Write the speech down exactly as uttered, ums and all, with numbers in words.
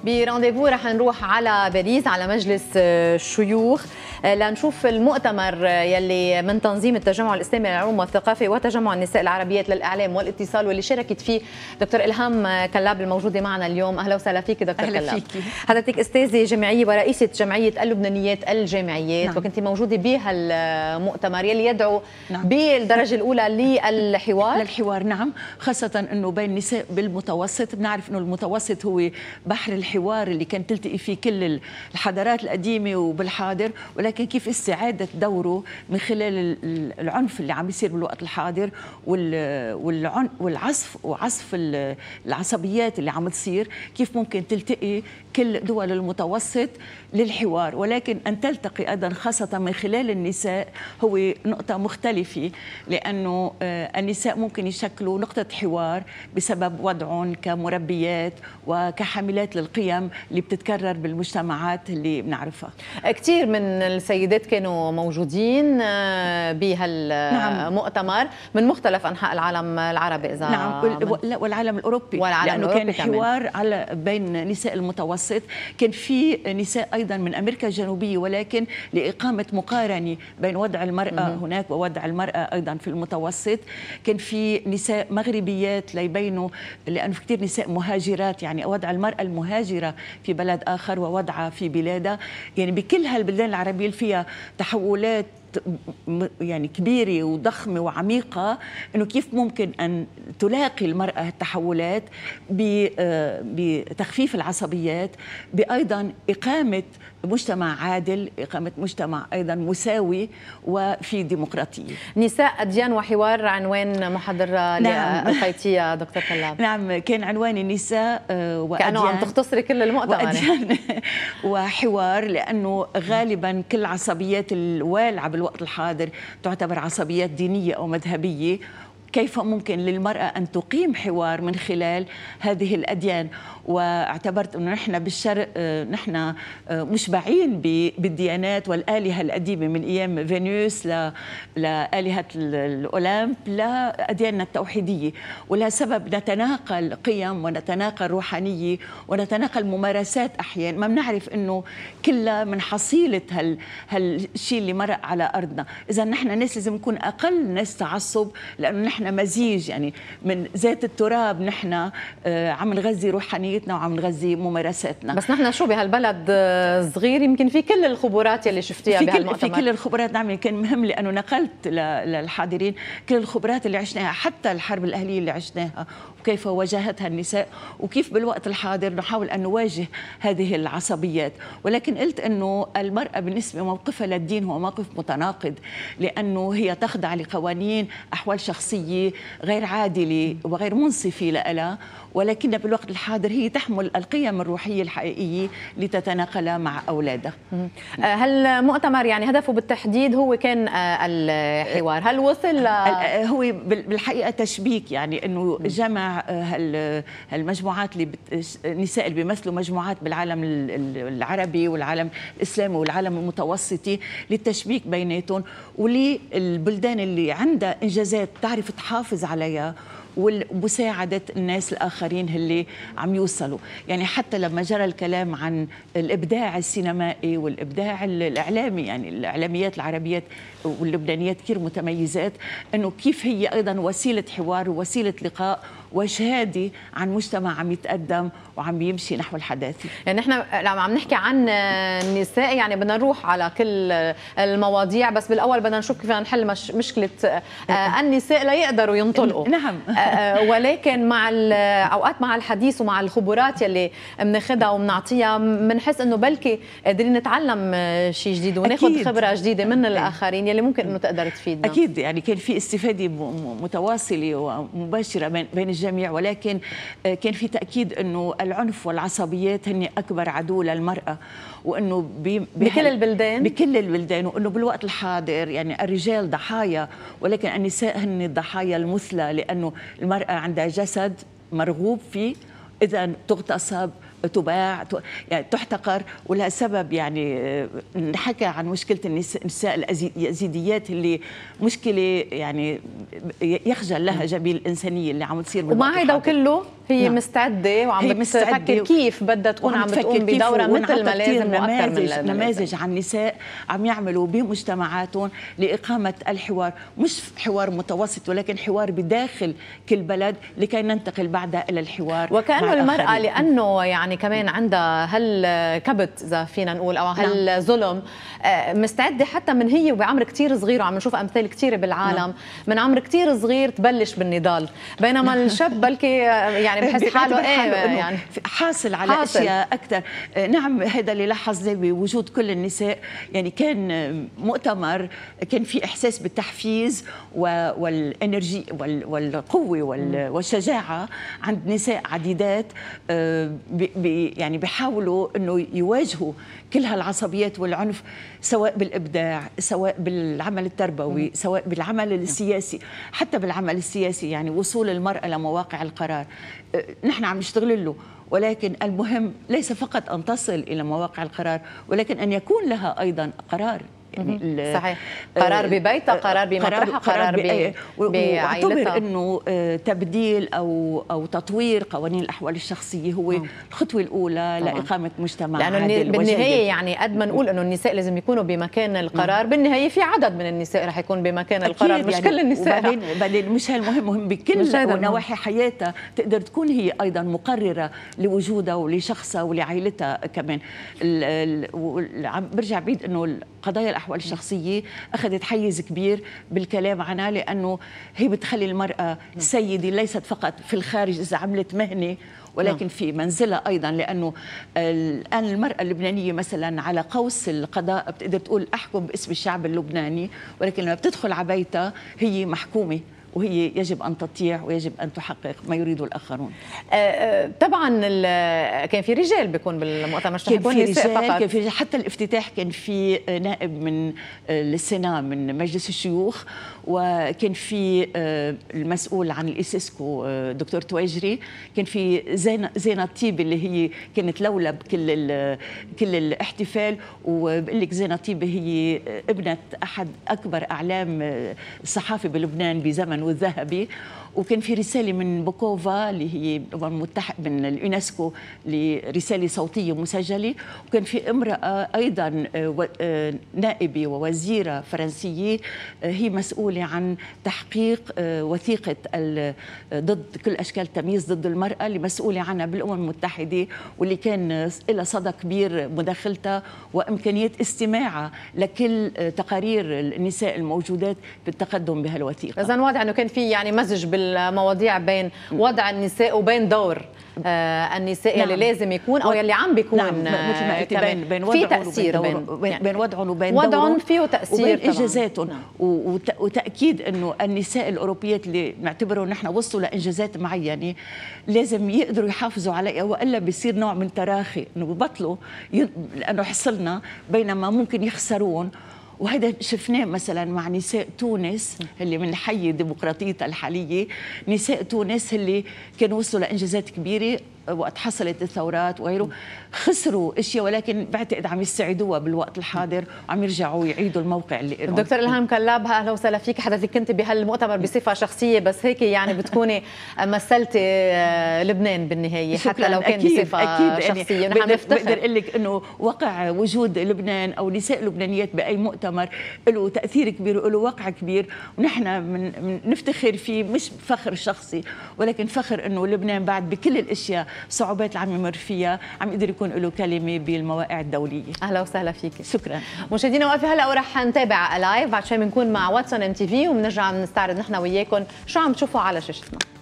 برانديفو رح نروح على باريس على مجلس الشيوخ لنشوف المؤتمر يلي من تنظيم التجمع الإسلامي للعلوم والثقافة وتجمع النساء العربيات للإعلام والاتصال واللي شاركت فيه دكتور إلهام كلاب الموجودة معنا اليوم. أهلا وسهلا فيك دكتور أهلا كلاب. فيكي. حضرتك أستاذة جامعية ورئيسة جمعية اللبنانيات الجامعيات. نعم. وكنت موجودة بهالمؤتمر يلي يدعو نعم. بالدرجة الأولى للحوار للحوار نعم، خاصة أنه بين النساء بالمتوسط. بنعرف أنه المتوسط هو بحر الحوار اللي كان تلتقي فيه كل الحضارات القديمة وبالحاضر، ولكن كيف استعادة دوره من خلال العنف اللي عم يصير بالوقت الحاضر والعصف وعصف العصبيات اللي عم تصير، كيف ممكن تلتقي كل دول المتوسط للحوار، ولكن أن تلتقي أيضا خاصة من خلال النساء هو نقطة مختلفة، لأنه النساء ممكن يشكلوا نقطة حوار بسبب وضعهم كمربيات وكحاملات للقيم اللي بتتكرر بالمجتمعات اللي بنعرفها. كثير من السيدات كانوا موجودين بهالمؤتمر نعم. من مختلف أنحاء العالم العربي إذا نعم من... والعالم الأوروبي، والعالم لأنه الأوروبي كان حوار على بين نساء المتوسط. كان في نساء أيضا من أمريكا الجنوبية، ولكن لإقامة مقارنة بين وضع المرأة مم. هناك ووضع المرأة أيضا في المتوسط. كان في نساء مغربيات ليبينوا، لأنه في كثير نساء مهاجرات، يعني وضع المرأة المهاجرة في بلد آخر ووضعها في بلادها، يعني بكل هالبلدان العربية اللي فيها تحولات يعني كبيرة وضخمة وعميقة، إنه كيف ممكن أن تلاقي المرأة التحولات بتخفيف العصبيات، بأيضا إقامة مجتمع عادل، إقامة مجتمع أيضا مساوي وفي ديمقراطية. نساء أديان وحوار عنوان محاضرة نعم. للقيتية دكتور كلاب. نعم، كان عنوان النساء وأديان، كأنه عم تختصري كل المؤتمر وأديان وحوار، لأنه غالبا كل عصبيات الوالعة بالوقت الحاضر تعتبر عصبيات دينية أو مذهبية. كيف ممكن للمرأة أن تقيم حوار من خلال هذه الأديان؟ واعتبرت أنه نحن بالشرق نحن مشبعين بالديانات والآلهة القديمة من أيام فينوس لآلهة الأولمب لأدياننا التوحيدية، ولها سبب نتناقل قيم ونتناقل روحانية ونتناقل ممارسات أحيانا ما بنعرف أنه كلها من حصيلة هال هالشيء اللي مرق على أرضنا. إذا نحن ناس لازم نكون أقل ناس تعصب، لأنه نحن مزيج يعني من ذات التراب، نحن عم نغذي روحانية وعم نغذي ممارساتنا. بس نحن شو بهالبلد صغير يمكن في كل الخبرات اللي شفتيها بهالمؤتمر. في كل الخبرات نعم، كان مهم لأنه نقلت للحاضرين كل الخبرات اللي عشناها، حتى الحرب الأهلية اللي عشناها وكيف واجهتها النساء، وكيف بالوقت الحاضر نحاول أن نواجه هذه العصبيات. ولكن قلت أنه المرأة بالنسبة موقفها للدين هو موقف متناقض، لأنه هي تخضع لقوانين أحوال شخصية غير عادلة وغير منصفة لها، ولكن بالوقت الحاضر هي تحمل القيم الروحية الحقيقية لتتناقلها مع أولادها. هل مؤتمر يعني هدفه بالتحديد هو كان الحوار؟ هل وصل هو بالحقيقة تشبيك، يعني أنه جمع هالمجموعات اللي النساء اللي بيمثلوا مجموعات بالعالم العربي والعالم الإسلامي والعالم المتوسطي للتشبيك بيناتهم، وللبلدان اللي عندها إنجازات تعرف تحافظ عليها ومساعدة الناس الآخرين اللي عم يوصلوا. يعني حتى لما جرى الكلام عن الإبداع السينمائي والإبداع الإعلامي، يعني الإعلاميات العربيات واللبنانيات كثير متميزات، أنه كيف هي أيضا وسيلة حوار ووسيلة لقاء وشهادة عن مجتمع عم يتقدم وعم يمشي نحو الحداثة. يعني نحن لما عم نحكي عن النساء يعني بدنا نروح على كل المواضيع، بس بالأول بدنا نشوف كيف نحل مش مشكلة النساء لا يقدروا ينطلقوا. نعم. ولكن مع أوقات مع الحديث ومع الخبرات يلي بناخذها وبنعطيها بنحس إنه بلكي قادرين نتعلم شيء جديد وناخذ خبرة جديدة من الآخرين يلي ممكن إنه تقدر تفيدنا. أكيد، يعني كان في استفادة متواصلة ومباشرة بين الجميع، ولكن كان في تأكيد إنه العنف والعصبيات هن أكبر عدو للمرأة، وإنه بكل البلدان بكل البلدان وإنه بالوقت الحاضر يعني الرجال ضحايا، ولكن النساء هن الضحايا المثلى، لأنه المرأة عندها جسد مرغوب فيه، إذا تغتصب تباع يعني تحتقر، ولها سبب. يعني نحكى عن مشكلة النساء اليزيديات اللي مشكلة يعني يخجل لها جبين الإنسانية اللي عم تصير. ومع هيدا وكله هي نعم. مستعده وعم بتفكر كيف بدها تكون عم بتقوم بدورها مثل ما لازم واكثر من نماذج عن نساء عم يعملوا بمجتمعاتهم لاقامه الحوار، مش حوار متوسط ولكن حوار بداخل كل بلد لكي ننتقل بعدها الى الحوار. وكانه المراه لانه يعني كمان عندها هالكبت اذا فينا نقول او هالظلم مستعده حتى من هي وبعمر كثير صغير، وعم نشوف امثال كثيره بالعالم نعم. من عمر كثير صغير تبلش بالنضال، بينما الشاب بلكي يعني بحس حاله ايه يعني حاصل على حاصل. اشياء اكثر. نعم هذا اللي لاحظناه بوجود كل النساء، يعني كان مؤتمر كان في احساس بالتحفيز والانرجي والقوه والشجاعه عند نساء عديدات، يعني بيحاولوا انه يواجهوا كل هالعصبيات والعنف، سواء بالابداع، سواء بالعمل التربوي، سواء بالعمل السياسي، حتى بالعمل السياسي يعني وصول المرأة لمواقع القرار نحن عم نشتغل له، ولكن المهم ليس فقط أن تصل إلى مواقع القرار ولكن أن يكون لها أيضا قرار. يعني صحيح، قرار ببيتها، قرار بمطرحها، قرار بعائلتها. واعتبر انه تبديل او او تطوير قوانين الاحوال الشخصيه هو م. الخطوه الاولى طبعا. لاقامه مجتمع لانه عادل بالنهايه يعني قد ما نقول انه النساء لازم يكونوا بمكان القرار، م. بالنهايه في عدد من النساء رح يكون بمكان القرار، مش يعني كل النساء. وبعدين بعدين مش هالمهم، مهم بكل نواحي حياتها تقدر تكون هي ايضا مقرره لوجودها ولشخصها ولعائلتها كمان. عم برجع بعيد انه قضايا الأحوال الشخصية أخذت حيز كبير بالكلام عنها، لأنه هي بتخلي المرأة سيدة ليست فقط في الخارج إذا عملت مهنة ولكن في منزلها أيضا، لأنه الآن المرأة اللبنانية مثلا على قوس القضاء بتقدر تقول أحكم باسم الشعب اللبناني، ولكن لما بتدخل على بيتها هي محكومة وهي يجب أن تطيع ويجب أن تحقق ما يريده الآخرون. طبعا كان في رجال بيكون بالمؤتمر، مش كان في رجال فقط. كان في حتى الافتتاح كان في نائب من السيناء من مجلس الشيوخ، وكان في المسؤول عن الإسيسكو دكتور تواجري، كان في زينة زينة الطيب اللي هي كانت لولب كل كل الاحتفال، وبقول لك زينة الطيب هي ابنة أحد أكبر أعلام الصحافة بلبنان بزمن والذهبي، وكان في رسالة من بوكوفا اللي هي الأمم المتحدة من اليونسكو لرسالة صوتية مسجلة، وكان في امرأة أيضا نائبة ووزيرة فرنسية هي مسؤولة عن تحقيق وثيقة ضد كل أشكال التمييز ضد المرأة اللي مسؤولة عنها بالأمم المتحدة، واللي كان لها صدى كبير مداخلتها وإمكانية استماعها لكل تقارير النساء الموجودات بالتقدم بهالوثيقة. إذن واضح أنه كان في يعني مزج بالمواضيع بين وضع النساء وبين دور آه النساء نعم. اللي لازم يكون او يلي عم بيكون نعم. مثل ما قلتي بين بين في تاثير بين, بين, يعني بين وضعهم وبين وضعهم فيه تاثير وبين انجازاتهم نعم. وتاكيد انه النساء الاوروبيات اللي نعتبره نحن وصلوا لانجازات معينه لازم يقدروا يحافظوا عليها، والا بيصير نوع من تراخي انه ببطلوا لانه حصلنا بينما ممكن يخسرون. وهذا شفناه مثلا مع نساء تونس اللي من حي ديمقراطيتها الحاليه، نساء تونس اللي كانوا وصلوا لانجازات كبيره وقت حصلت الثورات وغيره، خسروا اشياء ولكن بعتقد عم يستعيدوها بالوقت الحاضر وعم يرجعوا يعيدوا الموقع اللي لهم. دكتور إلهام كلاب اهلا وسهلا فيك، حضرتك كنت بهالمؤتمر بصفه شخصيه بس هيك يعني بتكوني مثلتي لبنان بالنهايه حتى لو كان أكيد بصفه أكيد شخصيه، ونحن بنفتخر. بقدر اقول لك انه وقع وجود لبنان او نساء لبنانيات باي مؤتمر له تاثير كبير وله وقع كبير، ونحن من نفتخر فيه، مش فخر شخصي ولكن فخر انه لبنان بعد بكل الاشياء صعوبات اللي عم يمر فيها عم يقدر يكون له كلمه بالمواقع الدوليه. اهلا وسهلا فيك. شكرا مشاهدينا، واقفه هلا ورح نتابع لايف بعد شوي بنكون مع واتسون ام تي في وبنرجع بنستعرض نحن وياكم شو عم تشوفوا على شاشتنا.